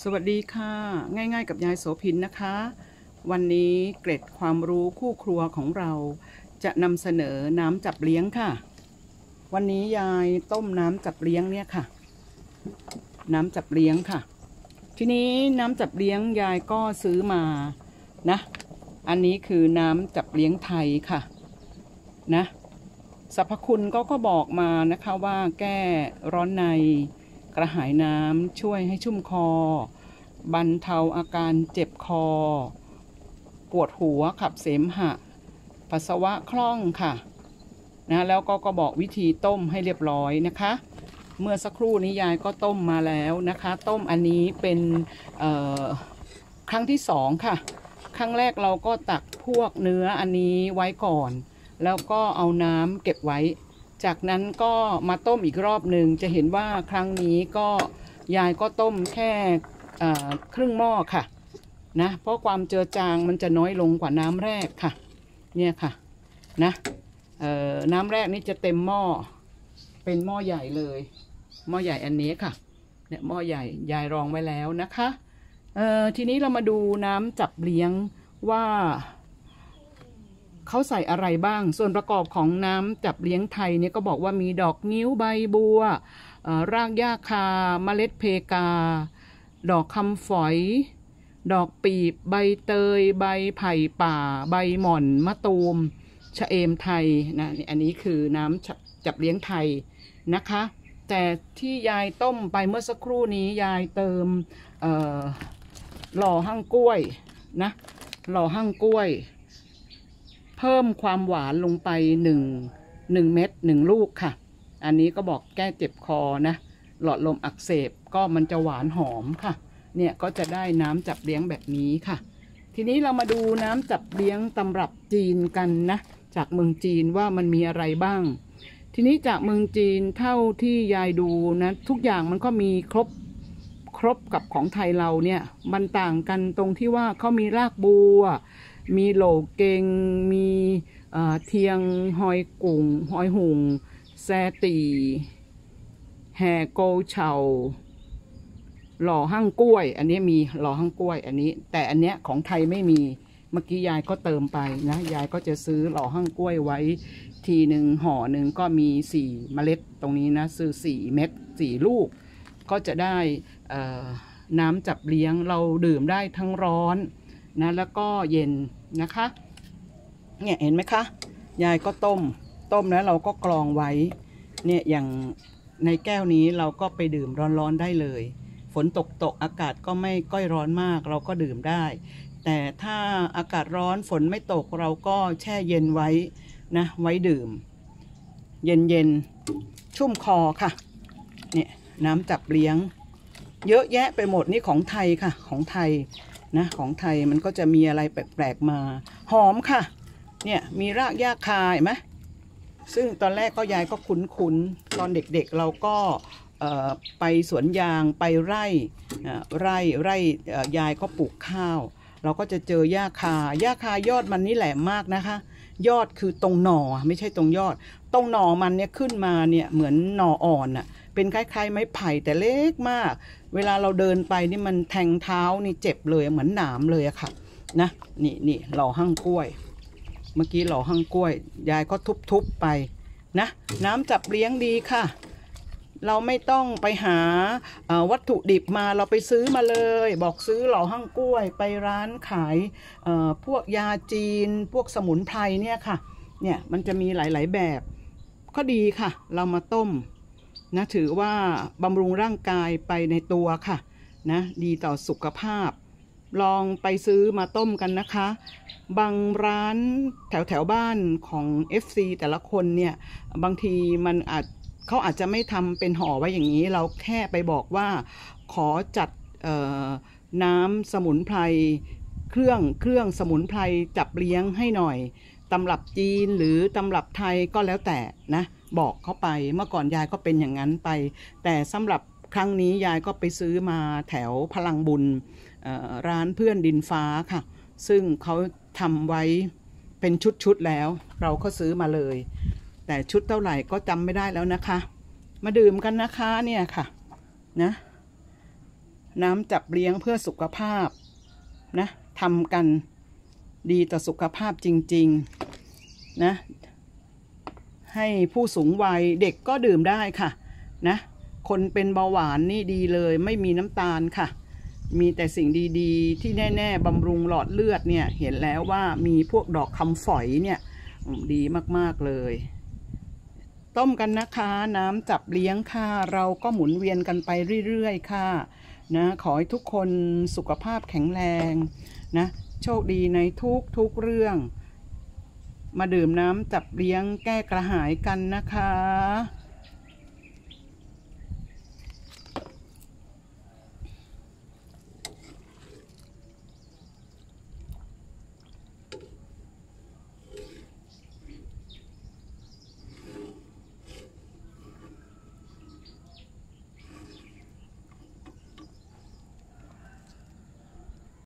สวัสดีค่ะง่ายๆกับยายโสภินนะคะวันนี้เกร็ดความรู้คู่ครัวของเราจะนำเสนอน้ำจับเลี้ยงค่ะวันนี้ยายต้มน้ำจับเลี้ยงเนี่ยค่ะน้ำจับเลี้ยงค่ะทีนี้น้ำจับเลี้ยงยายก็ซื้อมานะอันนี้คือน้ำจับเลี้ยงไทยค่ะนะสรรพคุณก็บอกมานะคะว่าแก้ร้อนในกระหายน้ำช่วยให้ชุ่มคอบรรเทาอาการเจ็บคอปวดหัวขับเสมหะปัสสาวะคล่องค่ะนะแล้วก็บอกวิธีต้มให้เรียบร้อยนะคะเมื่อสักครู่นี้ยายก็ต้มมาแล้วนะคะต้มอันนี้เป็นครั้งที่2ค่ะครั้งแรกเราก็ตักพวกเนื้ออันนี้ไว้ก่อนแล้วก็เอาน้ำเก็บไว้จากนั้นก็มาต้มอีกรอบหนึ่งจะเห็นว่าครั้งนี้ก็ยายก็ต้มแค่ครึ่งหม้อค่ะนะเพราะความเจือจางมันจะน้อยลงกว่าน้ำแรกค่ะเนี่ยค่ะนะน้ำแรกนี่จะเต็มหม้อเป็นหม้อใหญ่เลยหม้อใหญ่อันนี้ค่ะเนี่ยหม้อใหญ่ยายรองไว้แล้วนะคะทีนี้เรามาดูน้ำจับเลี้ยงว่าเขาใส่อะไรบ้างส่วนประกอบของน้ำจับเลี้ยงไทยเนี่ยก็บอกว่ามีดอกงิ้วใบบัวรากหญ้าคาเมล็ดเพกาดอกคำฝอยดอกปีบใบเตยใบไผ่ป่าใบหม่อนมะตูมชะเอมไทยนะอันนี้คือน้ำจับเลี้ยงไทยนะคะแต่ที่ยายต้มไปเมื่อสักครู่นี้ยายเติมหล่อหั่งกล้วยนะหล่อหั่งกล้วยเพิ่มความหวานลงไป1 เม็ด1 ลูกค่ะอันนี้ก็บอกแก้เจ็บคอนะหลอดลมอักเสบก็มันจะหวานหอมค่ะเนี่ยก็จะได้น้ำจับเลี้ยงแบบนี้ค่ะทีนี้เรามาดูน้ำจับเลี้ยงตำรับจีนกันนะจากเมืองจีนว่ามันมีอะไรบ้างทีนี้จากเมืองจีนเท่าที่ยายดูนะทุกอย่างมันก็มีครบกับของไทยเราเนี่ยมันต่างกันตรงที่ว่าเขามีรากบัวมีโหลเกงมีเทียงหอยกุ่งหอยหุงแซตีแห่โกเฉาหล่อหั่งกล้วยอันนี้มีหล่อหั่งกล้วยอันนี้แต่อันเนี้ยของไทยไม่มีเมื่อกี้ยายก็เติมไปนะยายก็จะซื้อหล่อหั่งกล้วยไว้ทีหนึ่งห่อหนึ่งก็มี4 เมล็ดตรงนี้นะซื้อ4 เม็ด4 ลูกก็จะได้น้ำจับเลี้ยงเราดื่มได้ทั้งร้อนนะแล้วก็เย็นนะคะเนี่ยเห็นไหมคะยายก็ต้มแล้วเราก็กรองไว้เนี่ยอย่างในแก้วนี้เราก็ไปดื่มร้อนๆได้เลยฝนตกอากาศก็ไม่ก้อยร้อนมากเราก็ดื่มได้แต่ถ้าอากาศร้อนฝนไม่ตกเราก็แช่เย็นไว้นะไว้ดื่มเย็นชุ่มคอค่ะเนี่ยน้ำจับเลี้ยงเยอะแยะไปหมดนี่ของไทยค่ะของไทยนะของไทยมันก็จะมีอะไรแปลกๆมาหอมค่ะเนี่ยมีรากหญ้าคาเห็นไหมซึ่งตอนแรกก็ยายก็คุ้นตอนเด็กๆเราก็ไปสวนยางไปไร่ยายก็ปลูกข้าวเราก็จะเจอหญ้าคายอดมันนี่แหลมมากนะคะยอดคือตรงหน่อไม่ใช่ตรงยอดตรงหน่อมันเนี่ยขึ้นมาเนี่ยเหมือนหน่ออ่อนอ่ะเป็นคล้ายๆไม้ไผ่แต่เล็กมากเวลาเราเดินไปนี่มันแทงเท้านี่เจ็บเลยเหมือนหนามเลยอะค่ะนะนี่หล่อหั่งกล้วยเมื่อกี้หล่อหั่งกล้วยยายก็ทุบไปนะน้ำจับเลี้ยงดีค่ะเราไม่ต้องไปหาวัตถุดิบมาเราไปซื้อมาเลยบอกซื้อหล่อหั่งกล้วยไปร้านขายพวกยาจีนพวกสมุนไพรเนี่ยค่ะเนี่ยมันจะมีหลายๆแบบก็ดีค่ะเรามาต้มนะถือว่าบำรุงร่างกายไปในตัวค่ะนะดีต่อสุขภาพลองไปซื้อมาต้มกันนะคะบางร้านแถวบ้านของ FC แต่ละคนเนี่ยบางทีเขาอาจจะไม่ทำเป็นห่อไว้อย่างนี้เราแค่ไปบอกว่าขอจัดน้ำสมุนไพรเครื่องสมุนไพรจับเลี้ยงให้หน่อยตำรับจีนหรือตำรับไทยก็แล้วแต่นะบอกเขาไปเมื่อก่อนยายก็เป็นอย่างนั้นไปแต่สำหรับครั้งนี้ยายก็ไปซื้อมาแถวพลังบุญร้านเพื่อนดินฟ้าค่ะซึ่งเขาทำไว้เป็นชุดแล้วเราก็ซื้อมาเลยแต่ชุดเท่าไหร่ก็จำไม่ได้แล้วนะคะมาดื่มกันนะคะเนี่ยค่ะนะน้ำจับเลี้ยงเพื่อสุขภาพนะทำกันดีต่อสุขภาพจริงๆนะให้ผู้สูงวัยเด็กก็ดื่มได้ค่ะนะคนเป็นเบาหวานนี่ดีเลยไม่มีน้ำตาลค่ะมีแต่สิ่งดีๆที่แน่ๆบำรุงหลอดเลือดเนี่ยเห็นแล้วว่ามีพวกดอกคำฝอยเนี่ยดีมากๆเลยต้มกันนะคะน้ำจับเลี้ยงค่ะเราก็หมุนเวียนกันไปเรื่อยๆค่ะนะขอให้ทุกคนสุขภาพแข็งแรงนะโชคดีในทุกเรื่องมาดื่มน้ำจับเลี้ยงแก้กระหายกันนะคะ